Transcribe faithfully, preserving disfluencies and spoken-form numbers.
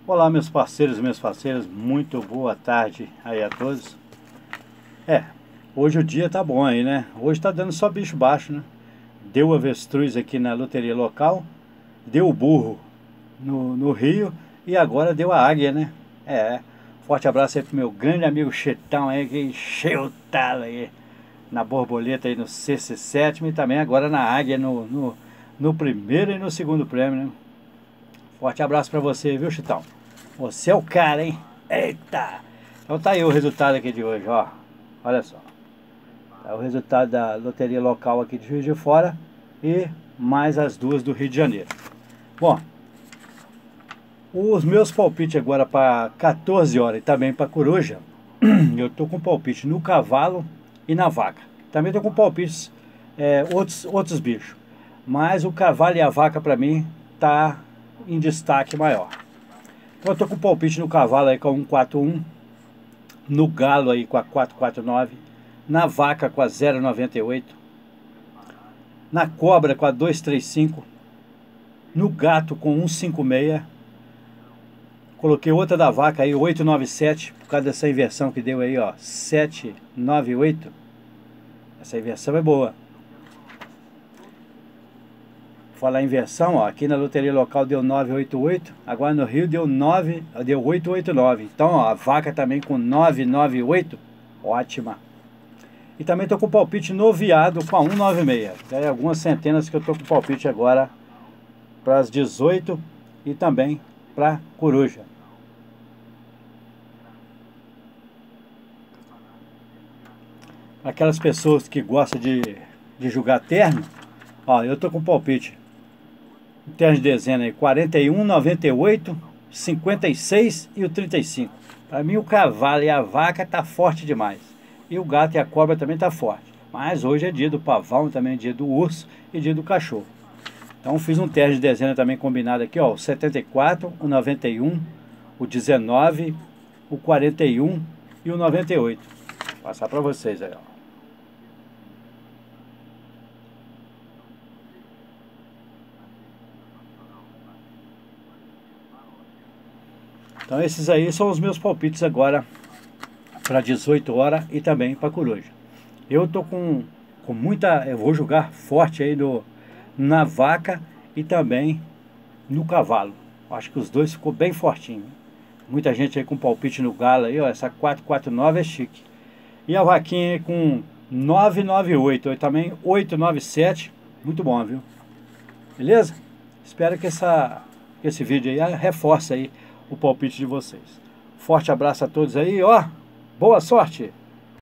Olá, meus parceiros e minhas parceiras, muito boa tarde aí a todos. É, hoje o dia tá bom aí, né? Hoje tá dando só bicho baixo, né? Deu o avestruz aqui na loteria local, deu o burro no, no Rio e agora deu a águia, né? É, forte abraço aí pro meu grande amigo Chetão aí, que encheu o talo aí na borboleta aí no sexto e sétimo e também agora na águia no, no, no primeiro e no segundo prêmio, né? Forte abraço pra você, viu, Chitão? Você é o cara, hein? Eita! Então tá aí o resultado aqui de hoje, ó. Olha só. Tá o resultado da loteria local aqui de Juiz de Fora e mais as duas do Rio de Janeiro. Bom, os meus palpites agora para quatorze horas e também para coruja, eu tô com palpite no cavalo e na vaca. Também tô com palpites é, outros, outros bichos. Mas o cavalo e a vaca para mim tá em destaque maior. Então eu tô com palpite no cavalo aí com a cento e quarenta e um, no galo aí com a quatrocentos e quarenta e nove, na vaca com a zero vírgula noventa e oito, na cobra com a duzentos e trinta e cinco, no gato com cento e cinquenta e seis, coloquei outra da vaca aí, oitocentos e noventa e sete, por causa dessa inversão que deu aí, ó, setecentos e noventa e oito, essa inversão é boa. Falar em inversão, ó, aqui na loteria local deu novecentos e oitenta e oito, agora no Rio deu nove, deu oitocentos e oitenta e nove. Então, ó, a vaca também com novecentos e noventa e oito, ótima. E também tô com palpite no viado com a cento e noventa e seis. Tem algumas centenas que eu tô com palpite agora para as dezoito e também para coruja. Aquelas pessoas que gostam de, de jogar terno, ó, eu tô com palpite. Terno de dezena aí, quarenta e um, noventa e oito, cinquenta e seis e o trinta e cinco. Para mim o cavalo e a vaca tá forte demais. E o gato e a cobra também tá forte. Mas hoje é dia do pavão, também é dia do urso e dia do cachorro. Então fiz um terno de dezena também combinado aqui, ó, o setenta e quatro, o noventa e um, o dezenove, o quarenta e um e o noventa e oito. Vou passar para vocês aí, ó. Então esses aí são os meus palpites agora para dezoito horas e também para coruja. Eu tô com, com muita, eu vou jogar forte aí no, na vaca e também no cavalo. Acho que os dois ficou bem fortinho. Muita gente aí com palpite no galo aí, ó, essa quatrocentos e quarenta e nove é chique. E a vaquinha aí com novecentos e noventa e oito, aí também oitocentos e noventa e sete, muito bom, viu? Beleza? Espero que, essa, que esse vídeo aí reforce aí o palpite de vocês. Forte abraço a todos aí, ó. Boa sorte!